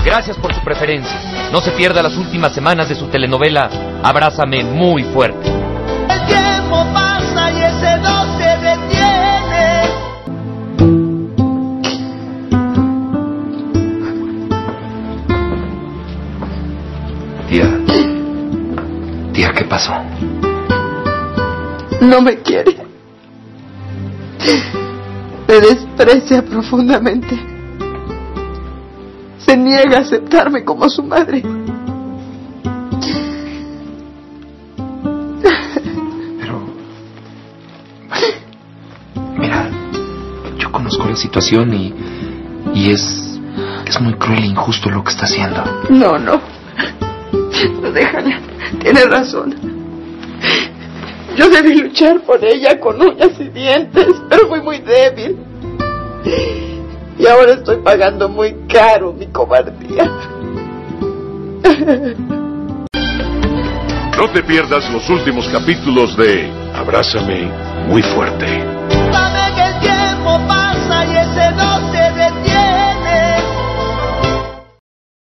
Gracias por su preferencia. No se pierda las últimas semanas de su telenovela Abrázame muy fuerte. El tiempo pasa y ese no se detiene. Tía, ¿qué pasó? No me quiere. Me desprecia profundamente. Se niega a aceptarme como su madre. Pero... Mira, yo conozco la situación y es muy cruel e injusto lo que está haciendo. No, déjala. Tiene razón. Yo debí luchar por ella con uñas y dientes, pero fui muy débil. Y ahora estoy pagando muy caro mi cobardía. No te pierdas los últimos capítulos de Abrázame muy fuerte.